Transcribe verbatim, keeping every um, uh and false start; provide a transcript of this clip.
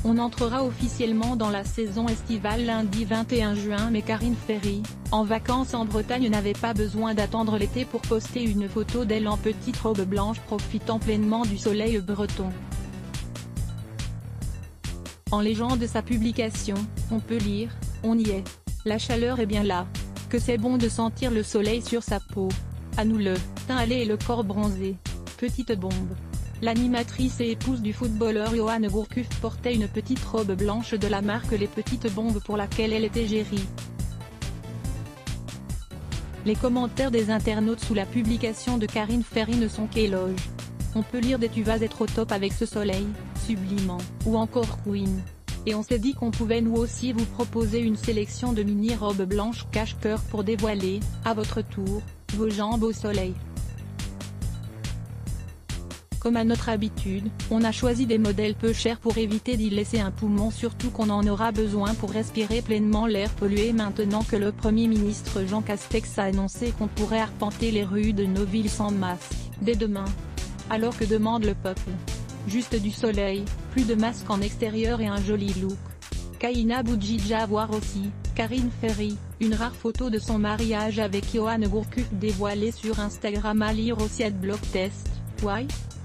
On entrera officiellement dans la saison estivale lundi vingt et un juin, mais Karine Ferry, en vacances en Bretagne, n'avait pas besoin d'attendre l'été pour poster une photo d'elle en petite robe blanche profitant pleinement du soleil breton. En légende de sa publication, on peut lire « On y est. La chaleur est bien là. Que c'est bon de sentir le soleil sur sa peau. À nous le teint hâlé et le corps bronzé. Petite bombe ». L'animatrice et épouse du footballeur Johan Gourcuff portait une petite robe blanche de la marque Les Petites Bombes pour laquelle elle était gérie. Les commentaires des internautes sous la publication de Karine Ferry ne sont qu'éloges. On peut lire des « Tu vas être au top avec ce soleil, sublimant » ou encore « Queen ». Et on s'est dit qu'on pouvait nous aussi vous proposer une sélection de mini-robes blanches cache-cœur pour dévoiler, à votre tour, vos jambes au soleil. Comme à notre habitude, on a choisi des modèles peu chers pour éviter d'y laisser un poumon, surtout qu'on en aura besoin pour respirer pleinement l'air pollué maintenant que le Premier ministre Jean Castex a annoncé qu'on pourrait arpenter les rues de nos villes sans masque, dès demain. Alors que demande le peuple? Juste du soleil, plus de masque en extérieur et un joli look. Kaina Boudjidja à voir aussi, Karine Ferry, une rare photo de son mariage avec Johan Gourcuff dévoilée sur Instagram à lire aussi @blogtest. Why?